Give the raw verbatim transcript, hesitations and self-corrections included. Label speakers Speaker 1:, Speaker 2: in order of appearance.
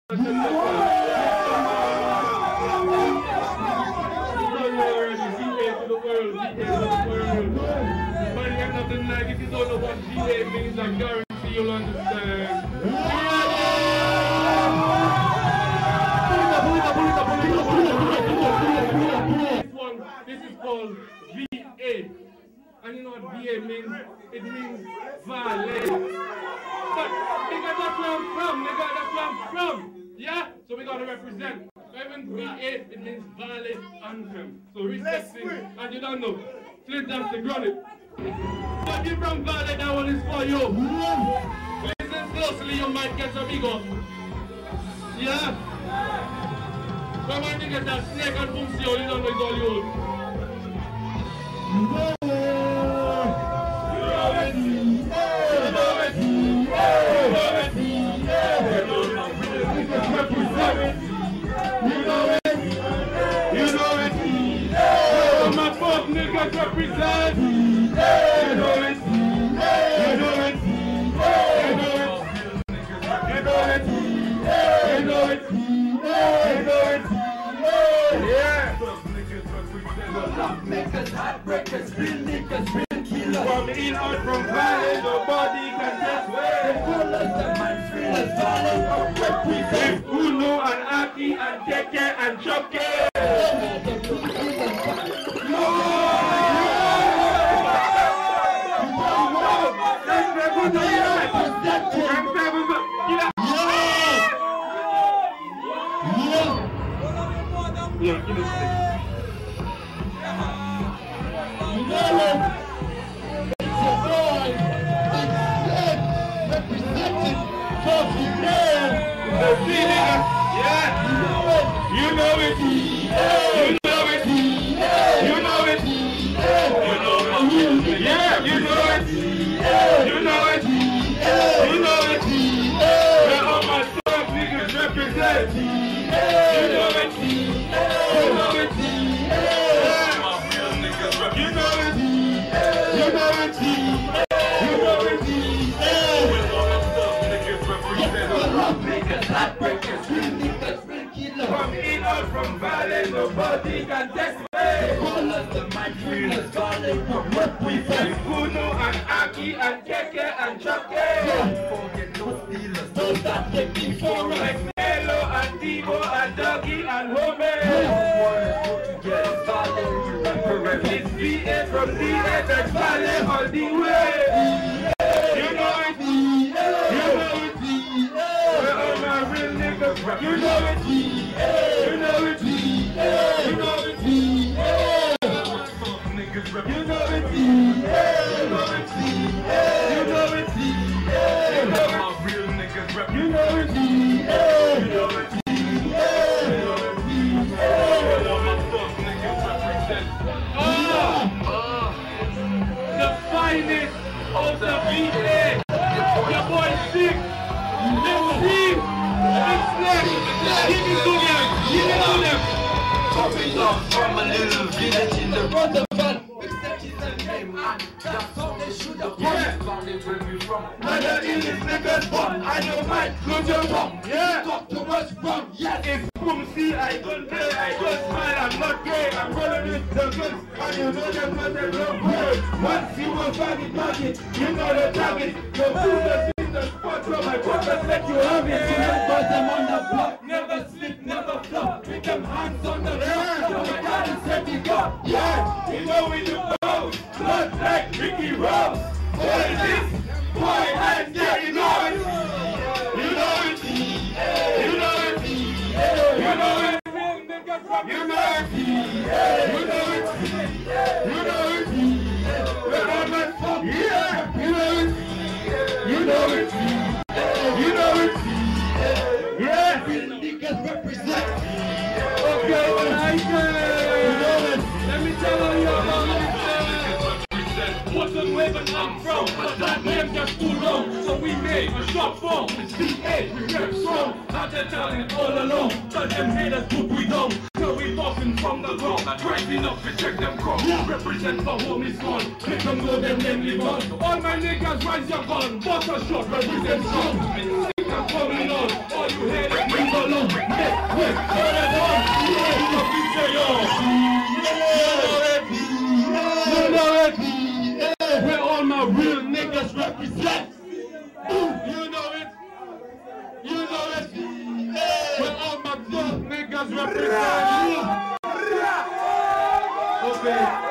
Speaker 1: Nothing like if you don't know what G A means, I guarantee you'll understand. This one, this is called V A. And you know what V A means? It means valet. But nigga, that's where I'm from, nigga, that's where I'm from. Yeah? So we gotta represent. Even V A, it means valet anthem. So respecting, and you don't know. Flint that's the granite. But you from Valley, that one is for you. Listen closely, you might get some ego. Yeah? Come on, niggas, that snake and boom, see you don't know it's all you. You know it. You know it. You know it. You know it. You know it. Oh, my fuck niggas represent. You know it. You know it. You know it. You know it. You know it. You know it. Yeah. Rock makers, heartbreakers, real niggas, real killers. From in out from Valley, nobody can just wait. The coolest, the mind thrillers, darling, or represent. Uno and Aki and Keke and Choke. Yeah, give me a stick. You know it. It's your boy. It's representing Coffee Man. Yeah. You know it. You know it. You know it. You know it. Yeah, you know it. You know it. You know it. Where all my sons niggas represent. You know it. You know it. My real niggas represent. You know it. You know it. You know it. With all my sons niggas represent. Rock makers, heartbreakers, real niggas, real killers. From in out from Valley, nobody can test me. Call us the mind dreamers, calling from what we say. Uno and Aki and Keke and Choke. Don't forget those stealers, those that came before us. Like Melo and Tibo and Doggy and Home. It's V A from D A, that's Valley all the way. You know it. You know it. We're all my real niggas. You know it. You know it. You know it. You know it. You know it. You know it. You know my real niggas. You know it. You know it. The finest of the V A. Your boy Sick. Let's see. Let's snap. Give it to them. Give it to them. Coming up from a little village in the Roosevelt. Except it's a name and that's how they should have come. Yeah. Found it where we from. Mother in this nigga's bomb. I know mine. Close your mouth. Yeah. Talk too much from. Yes. It's boom. See, I don't play. I don't smile. I'm not gay. I'm rolling with the guns. And you know them not a real word. Once you will find it, target. You know the target. Your food in the spot where my brothers let you have it. You know, but I'm on the block. Never slip, never flop. With them hands on the road. So my God is set me go. Yeah. You know we do both. Blood like Ricky Ross. What is this? Boy, and yeah, you know it. You know it. You know it. You know it. You know it. You know it. You know it. Yeah. You know it. You know it. You know it. Yeah. Niggas represent. Okay, well, I say. You know it. Let me tell you about it. What's the way but I'm from? But that name just too long. So we made a short form. It's V A. We rep strong. Out there telling it all along. But them haters put we down. So we talking from the ground. Rising up to check them come. Represent for home is gone. Make them know them name live on. All my niggas rise your gun. Bust a shot. Represent strong. I'm coming on. All you haters bring the quick. Turn it on. You know picture, yo. You know it. You know it. Where all my real niggas represent. You know it. You know it. Where all my fuck niggas represent. Okay.